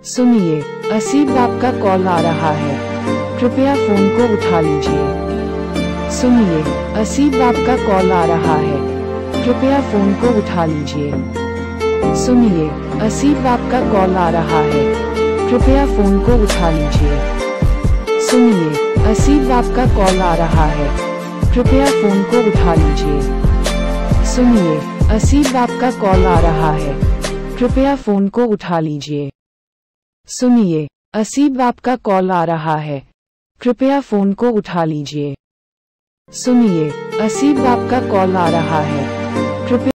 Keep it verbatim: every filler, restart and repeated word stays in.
सुनिए, असीब आपका कॉल आ रहा है, कृपया फोन को उठा लीजिए। सुनिए, असीब आपका कॉल आ रहा है, कृपया फोन को उठा लीजिए। सुनिए, असीब आपका कॉल आ रहा है, कृपया फोन को उठा लीजिए। सुनिए, असीब आपका कॉल आ रहा है, कृपया फोन को उठा लीजिए। सुनिए, असीब आपका कॉल आ रहा है, कृपया फोन को उठा लीजिए। सुनिए, असीब आपका कॉल आ रहा है, कृपया फोन को उठा लीजिए। सुनिए, असीब आपका कॉल आ रहा है, कृपया